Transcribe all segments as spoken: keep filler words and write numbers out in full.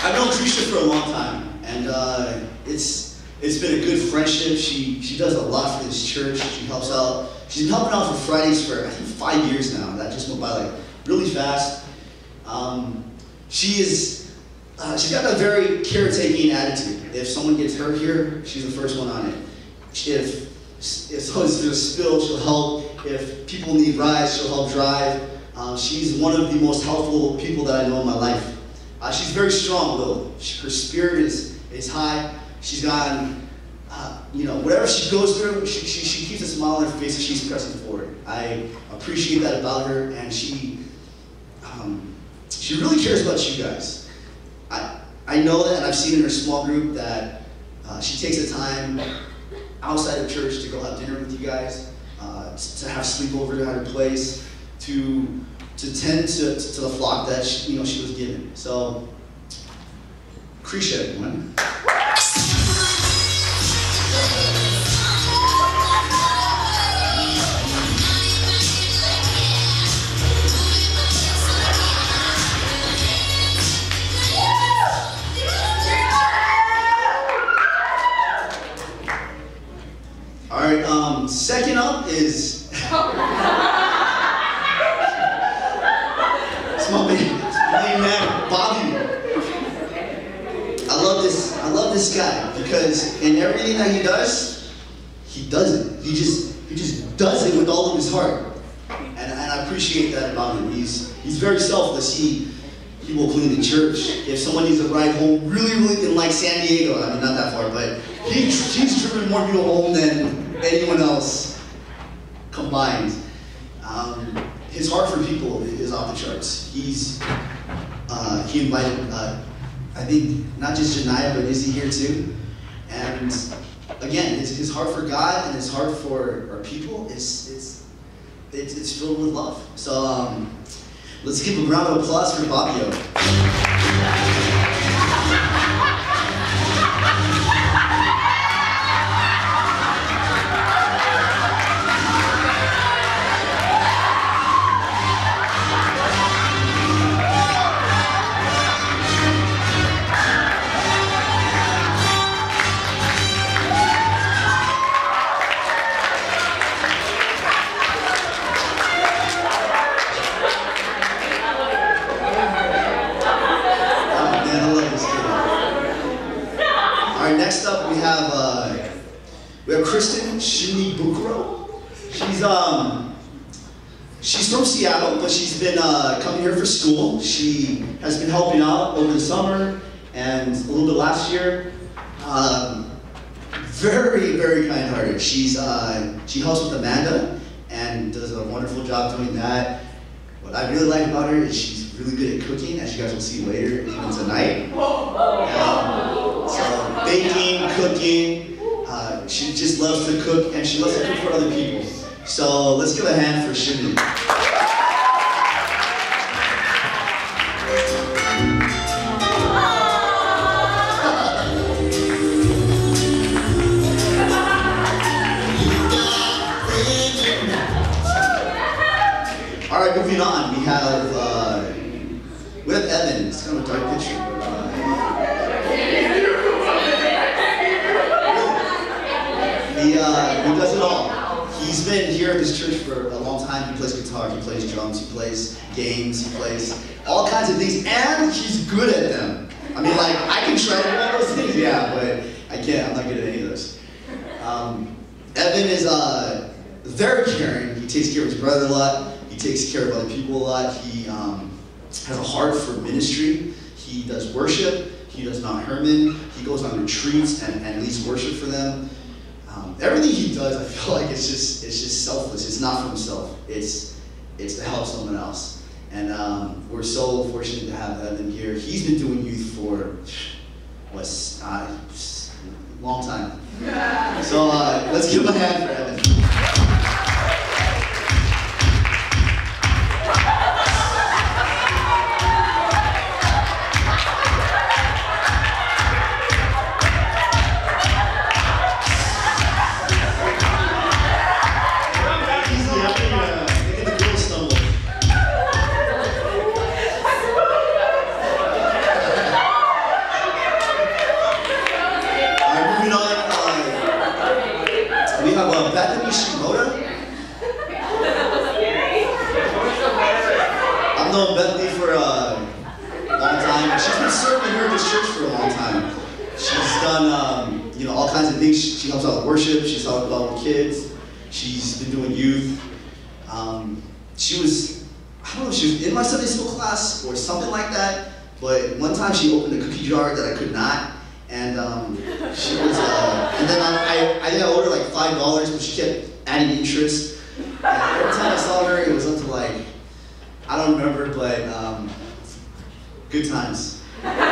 I've known Krisha for a long time, and uh, it's it's been a good friendship. She she does a lot for this church. She helps out. She's been helping out for Fridays for I think five years now. That just went by like really fast. Um, she is uh, she's got a very caretaking attitude. If someone gets hurt here, she's the first one on it. If if there's a spill, she'll help. If people need rides, she'll help drive. Um, she's one of the most helpful people that I know in my life. Uh, she's very strong, though. She, her spirit is is high. She's gotten, uh, you know, whatever she goes through, she, she, she keeps a smile on her face and she's pressing forward. I appreciate that about her, and she um, she really cares about you guys. I I know that, and I've seen in her small group that uh, she takes the time outside of church to go have dinner with you guys, uh, to have sleepover at her place, to to tend to, to the flock that she, you know she was given. So, Krisha, everyone. All right. Um, second up is. My main man, Bobby. I love this. I love this guy because in everything that he does, he does it. He just he just does it with all of his heart, and, and I appreciate that about him. He's he's very selfless. He he will clean the church. If someone needs a ride home, really really in like San Diego, I mean not that far, but he he's driven more people home than anyone else combined. Um, His heart for people is off the charts. He's uh, he invited, uh, I think, not just Janiyah, but Izzy here too. And again, his, his heart for God and his heart for our people is it's it's, it's filled with love. So um, let's give a round of applause for Bobbio. Next up, we have uh, we have Kristen Shinibukuro. She's um she's from Seattle, but she's been uh, coming here for school. She has been helping out over the summer and a little bit last year. Um, very very kind-hearted. She's uh, she helps with Amanda and does a wonderful job doing that. What I really like about her is she's really good at cooking, as you guys will see later, even tonight. Um, so baking, cooking, uh, she just loves to cook, and she loves to cook for other people. So let's give a hand for Shimmy. All right, moving on, we have uh, we have Evan. It's kind of a dark picture. Uh, he uh, he does it all. He's been here at this church for a long time. He plays guitar, he plays drums, he plays games, he plays all kinds of things, and he's good at them. I mean, like I can try to do all those things, yeah, but I can't. I'm not good at any of those. Um, Evan is uh, very caring. He takes care of his brother a lot. He takes care of other people a lot. He um, has a heart for ministry. He does worship. He does Mount Hermon. He goes on retreats and, and leads worship for them. Um, everything he does, I feel like it's just it's just selfless. It's not for himself. It's it's to help someone else. And um, we're so fortunate to have Evan here. He's been doing youth for what's uh, a long time. So uh, let's give him a hand for Evan. I've known Bethany for uh, a long time. She's been serving here at this church for a long time. She's done, um, you know, all kinds of things. She, she helps out with worship. She's helped out with kids. She's been doing youth. Um, she was, I don't know, she was in my Sunday school class or something like that. But one time she opened a cookie jar that I could not. And um, she was, uh, and then I, I, I think I owed her like five dollars, but she kept adding interest. And every time I saw her, it was up to like, I don't remember, but um, good times.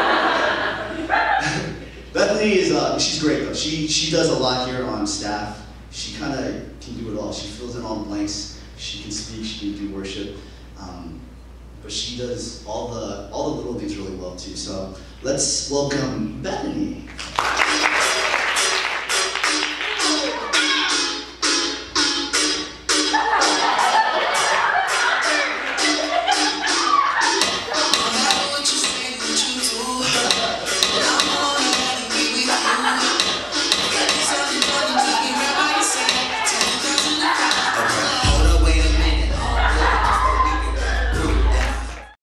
Bethany is, uh, she's great though. She she does a lot here on staff. She kind of can do it all. She fills in all the blanks. She can speak. She can do worship. Um, but she does all the all the little things really well too. So let's welcome Bethany.